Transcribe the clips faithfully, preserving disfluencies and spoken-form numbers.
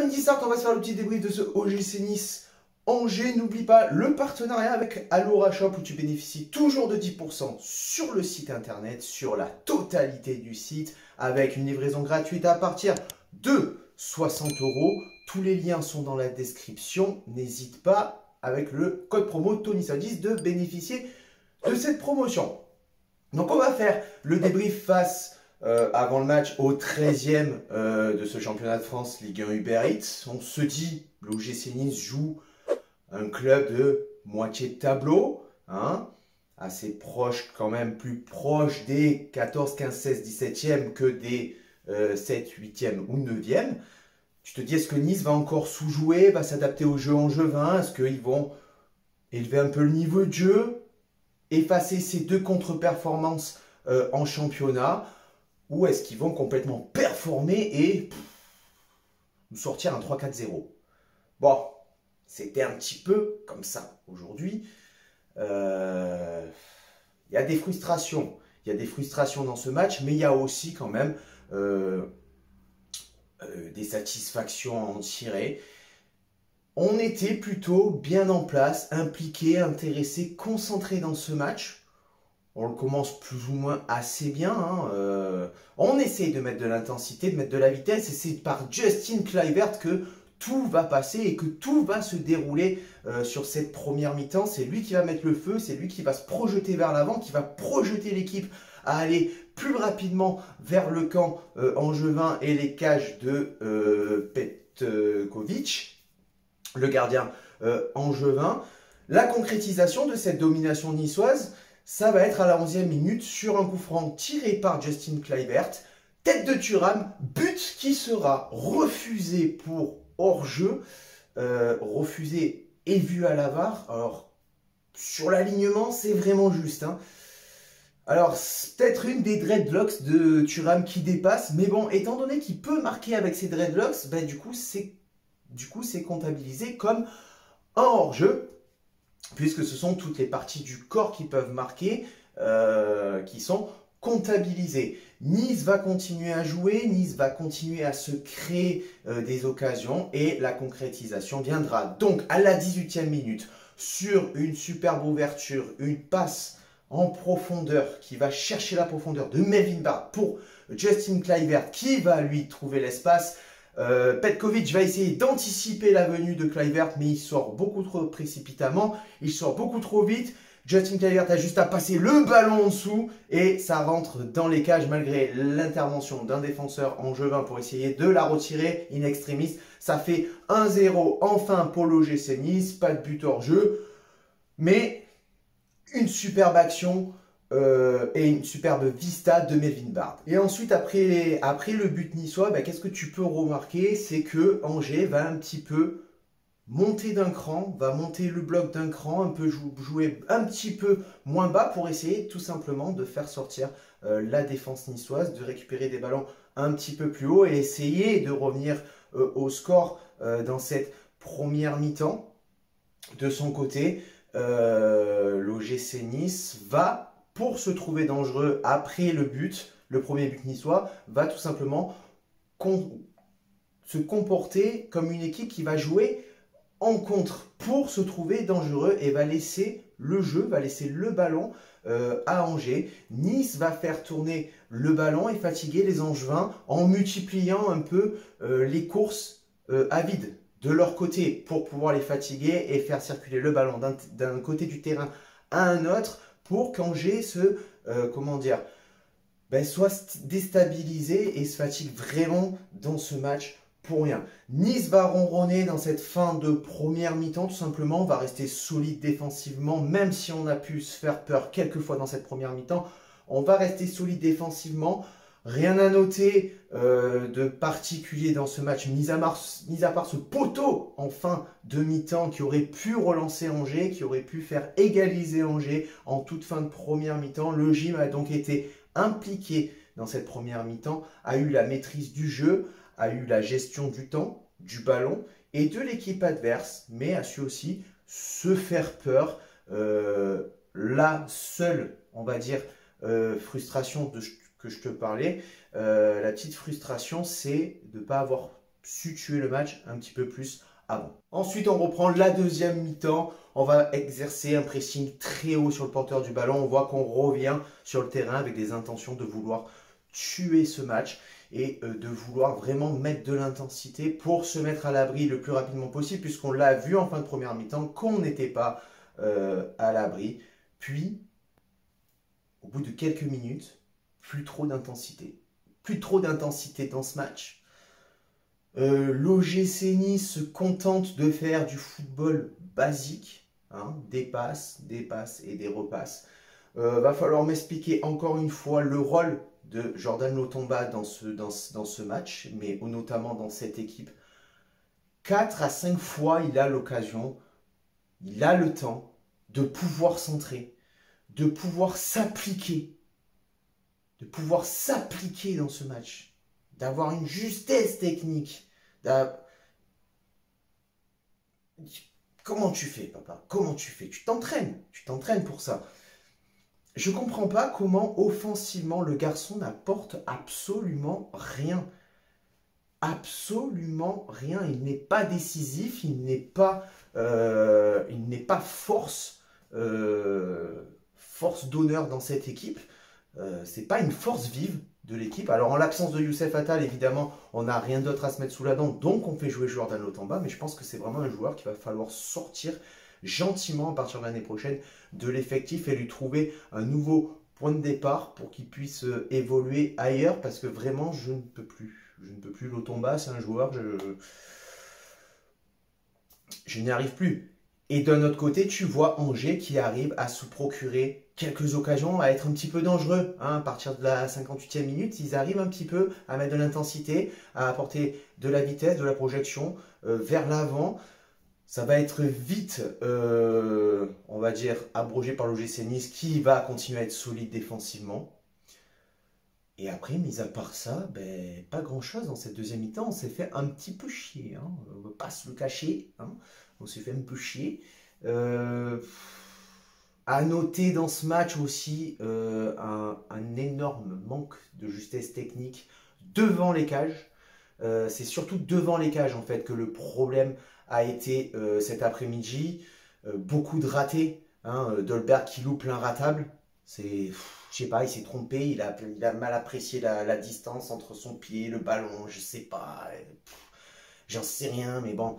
Comme il dit ça, on va se faire le petit débrief de ce O G C Nice Angers. N'oublie pas le partenariat avec Allura Shop où tu bénéficies toujours de dix pour cent sur le site internet, sur la totalité du site, avec une livraison gratuite à partir de soixante euros. Tous les liens sont dans la description. N'hésite pas, avec le code promo Tony cent dix, de bénéficier de cette promotion. Donc on va faire le débrief face euh, avant le match au treizième euh, de ce championnat de France Ligue un Uber Eats. On se dit, l'O G C Nice joue un club de moitié de tableau, hein, assez proche quand même, plus proche des quatorze, quinze, seize, dix-septième que des euh, sept, huitième ou neuvième. Tu te dis, est-ce que Nice va encore sous-jouer, va s'adapter au jeu angevin? Est-ce qu'ils vont élever un peu le niveau de jeu, effacer ces deux contre-performances euh, en championnat, ou est-ce qu'ils vont complètement performer et pff, nous sortir un trois quatre zéro? Bon, c'était un petit peu comme ça aujourd'hui. Euh, il y a des frustrations. Il y a des frustrations dans ce match, mais il y a aussi quand même euh, euh, des satisfactions à en tirer. On était plutôt bien en place, impliqués, intéressés, concentrés dans ce match. On le commence plus ou moins assez bien. Hein. Euh, on essaye de mettre de l'intensité, de mettre de la vitesse. Et c'est par Justin Kluivert que tout va passer et que tout va se dérouler euh, sur cette première mi-temps. C'est lui qui va mettre le feu, c'est lui qui va se projeter vers l'avant, qui va projeter l'équipe à aller plus rapidement vers le camp euh, angevin et les cages de euh, Petkovic, le gardien euh, angevin. La concrétisation de cette domination niçoise, ça va être à la onzième minute sur un coup franc tiré par Justin Kluivert. Tête de Thuram, but qui sera refusé pour hors-jeu, euh, refusé et vu à la V A R. Alors, sur l'alignement, c'est vraiment juste. Hein. Alors, c'est peut-être une des dreadlocks de Thuram qui dépasse, mais bon, étant donné qu'il peut marquer avec ses dreadlocks, ben, du coup, c'est du coup, c'est comptabilisé comme un hors-jeu, puisque ce sont toutes les parties du corps qui peuvent marquer, euh, qui sont comptabilisées. Nice va continuer à jouer, Nice va continuer à se créer euh, des occasions et la concrétisation viendra. Donc à la dix-huitième minute, sur une superbe ouverture, une passe en profondeur qui va chercher la profondeur de Melvin Bard pour Justin Kluivert qui va lui trouver l'espace. Euh, Petkovic va essayer d'anticiper la venue de Kluivert, mais il sort beaucoup trop précipitamment, il sort beaucoup trop vite. Justin Kluivert a juste à passer le ballon en dessous et ça rentre dans les cages malgré l'intervention d'un défenseur angevin pour essayer de la retirer in extremis. Ça fait un zéro enfin pour l'O G C Nice, pas de but hors jeu, mais une superbe action Euh, et une superbe vista de Melvin Bard. Et ensuite, après, après le but niçois, bah, qu'est-ce que tu peux remarquer? C'est que Angers va un petit peu monter d'un cran, va monter le bloc d'un cran, un peu jou jouer un petit peu moins bas pour essayer tout simplement de faire sortir euh, la défense niçoise, de récupérer des ballons un petit peu plus haut et essayer de revenir euh, au score euh, dans cette première mi-temps. De son côté, euh, l'O G C Nice va, pour se trouver dangereux après le but, le premier but niçois, va tout simplement con se comporter comme une équipe qui va jouer en contre pour se trouver dangereux et va laisser le jeu, va laisser le ballon euh, à Angers. Nice va faire tourner le ballon et fatiguer les Angevins en multipliant un peu euh, les courses euh, à vide de leur côté pour pouvoir les fatiguer et faire circuler le ballon d'un côté du terrain à un autre, pour qu'Angers se, euh, comment dire, ben, soit déstabilisé et se fatigue vraiment dans ce match pour rien. Nice va ronronner dans cette fin de première mi-temps, tout simplement, on va rester solide défensivement, même si on a pu se faire peur quelques fois dans cette première mi-temps, on va rester solide défensivement. Rien à noter euh, de particulier dans ce match, mis à, mis à part ce poteau en fin de mi-temps qui aurait pu relancer Angers, qui aurait pu faire égaliser Angers en toute fin de première mi-temps. Le gym a donc été impliqué dans cette première mi-temps, a eu la maîtrise du jeu, a eu la gestion du temps, du ballon et de l'équipe adverse, mais a su aussi se faire peur. Euh, la seule, on va dire, euh, frustration de que je te parlais, euh, la petite frustration, c'est de ne pas avoir su tuer le match un petit peu plus avant. Ensuite, on reprend la deuxième mi-temps. On va exercer un pressing très haut sur le porteur du ballon. On voit qu'on revient sur le terrain avec des intentions de vouloir tuer ce match et de vouloir vraiment mettre de l'intensité pour se mettre à l'abri le plus rapidement possible, puisqu'on l'a vu en fin de première mi-temps qu'on n'était pas euh, à l'abri. Puis, au bout de quelques minutes, plus trop d'intensité. Plus trop d'intensité dans ce match. Euh, L'O G C Nice se contente de faire du football basique, hein, des passes, des passes et des repasses. Euh, va falloir m'expliquer encore une fois le rôle de Jordan Lotomba dans ce, dans, dans ce match, mais notamment dans cette équipe. quatre à cinq fois, il a l'occasion, il a le temps de pouvoir centrer, de pouvoir s'appliquer, de pouvoir s'appliquer dans ce match, d'avoir une justesse technique. Comment tu fais, papa? Comment tu fais? Tu t'entraînes, tu t'entraînes pour ça. Je ne comprends pas comment offensivement le garçon n'apporte absolument rien. Absolument rien. Il n'est pas décisif, il n'est pas, euh, il n'est pas force, euh, force d'honneur dans cette équipe. Euh, c'est pas une force vive de l'équipe. Alors en l'absence de Youssef Attal, évidemment, on n'a rien d'autre à se mettre sous la dent, donc on fait jouer Jordan Lotomba, mais je pense que c'est vraiment un joueur qu'il va falloir sortir gentiment à partir de l'année prochaine de l'effectif et lui trouver un nouveau point de départ pour qu'il puisse évoluer ailleurs, parce que vraiment je ne peux plus. Je ne peux plus. Lotomba, c'est un joueur, je, je n'y arrive plus. Et d'un autre côté, tu vois Angers qui arrive à se procurer quelques occasions, à être un petit peu dangereux. Hein, à partir de la cinquante-huitième minute, ils arrivent un petit peu à mettre de l'intensité, à apporter de la vitesse, de la projection euh, vers l'avant. Ça va être vite, euh, on va dire, abrogé par l'O G C Nice qui va continuer à être solide défensivement. Et après, mis à part ça, ben, pas grand-chose dans cette deuxième mi-temps. On s'est fait un petit peu chier. Hein. On ne va pas se le cacher. Hein. On s'est fait un peu chier. Euh, à noter dans ce match aussi euh, un, un énorme manque de justesse technique devant les cages. Euh, C'est surtout devant les cages en fait que le problème a été euh, cet après-midi. Euh, beaucoup de ratés. Hein. Dolberg qui loupe l'inratable. C'est... Je sais pas, il s'est trompé, il a, il a mal apprécié la, la distance entre son pied et le ballon, je sais pas, j'en sais rien, mais bon,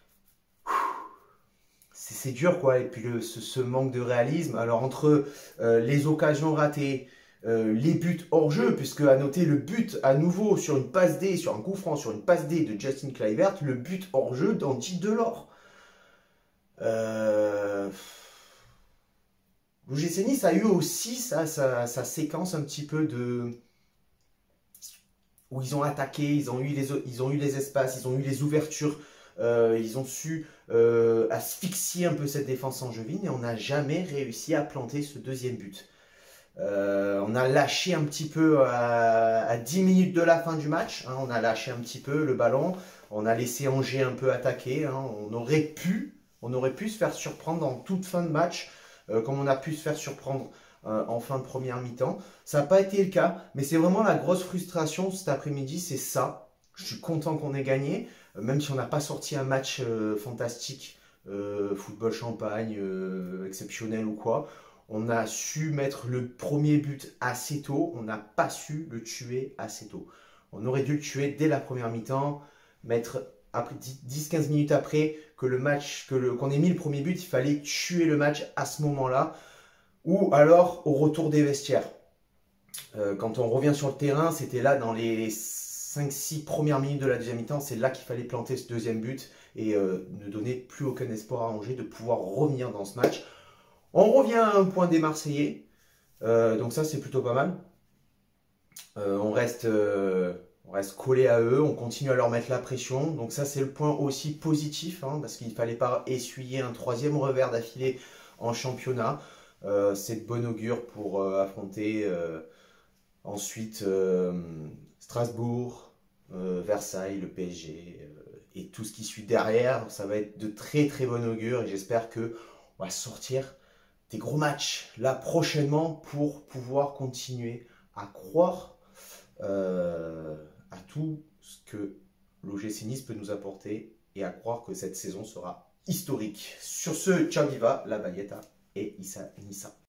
c'est dur quoi, et puis le, ce, ce manque de réalisme, alors entre euh, les occasions ratées, euh, les buts hors jeu, puisque à noter le but à nouveau sur une passe D, sur un coup franc, sur une passe D de Justin Kluivert, le but hors jeu d'Andy Delors. Euh... L'O G C Nice a eu aussi sa, sa, sa séquence un petit peu de... où ils ont attaqué, ils ont eu les, ils ont eu les espaces, ils ont eu les ouvertures, euh, ils ont su euh, asphyxier un peu cette défense angevine et on n'a jamais réussi à planter ce deuxième but. Euh, on a lâché un petit peu à, à dix minutes de la fin du match, hein, on a lâché un petit peu le ballon, on a laissé Angers un peu attaquer, hein, on, aurait pu, on aurait pu se faire surprendre en toute fin de match, euh, comme on a pu se faire surprendre euh, en fin de première mi-temps. Ça n'a pas été le cas, mais c'est vraiment la grosse frustration cet après-midi, c'est ça. Je suis content qu'on ait gagné, euh, même si on n'a pas sorti un match euh, fantastique, euh, football champagne, euh, exceptionnel ou quoi. On a su mettre le premier but assez tôt, on n'a pas su le tuer assez tôt. On aurait dû le tuer dès la première mi-temps, mettre après dix quinze minutes après que le match, que le, qu'on ait mis le premier but, il fallait tuer le match à ce moment-là, ou alors au retour des vestiaires. Euh, quand on revient sur le terrain, c'était là dans les cinq six premières minutes de la deuxième mi-temps, c'est là qu'il fallait planter ce deuxième but et euh, ne donner plus aucun espoir à Angers de pouvoir revenir dans ce match. On revient à un point des Marseillais, euh, donc ça c'est plutôt pas mal. Euh, on, reste, euh, on reste collé à eux, on continue à leur mettre la pression, donc ça c'est le point aussi positif, hein, parce qu'il ne fallait pas essuyer un troisième revers d'affilée en championnat. Euh, c'est de bon augure pour euh, affronter euh, ensuite euh, Strasbourg, euh, Versailles, le P S G euh, et tout ce qui suit derrière. Ça va être de très très bon augure et j'espère qu'on va sortir des gros matchs là prochainement pour pouvoir continuer à croire euh, à tout ce que l'O G C Nice peut nous apporter et à croire que cette saison sera historique. Sur ce, ciao viva, la Baguetta et Issa Nissa.